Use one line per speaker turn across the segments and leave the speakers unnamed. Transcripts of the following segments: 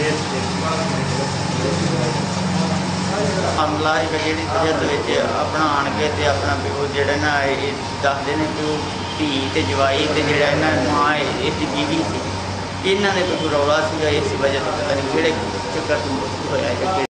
हमला एक जी तहत अपना आन के अपना वो जोड़े ना दसते हैं कि धी तो जवाई तो जोड़ा माँ इस जीवी सी इन्हों ने कोई रौला सीगा इस वजह से पता नहीं कि चक्कर से मृत्यु होया।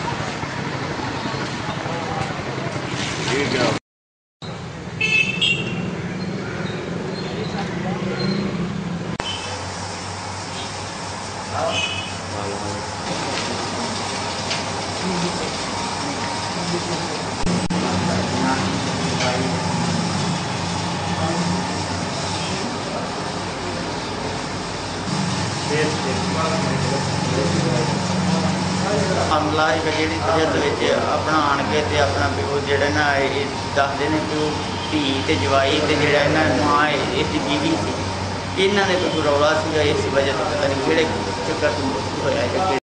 हमला एक जी तहत अपना आन के अपना वो जोड़े ना दसते हैं कि धी तो जवाई तो जोड़ा माँ इस जीवी सी इन्हों ने कोई रौला सीगा इस वजह से पता नहीं कि चक्कर से मृत्यु होया।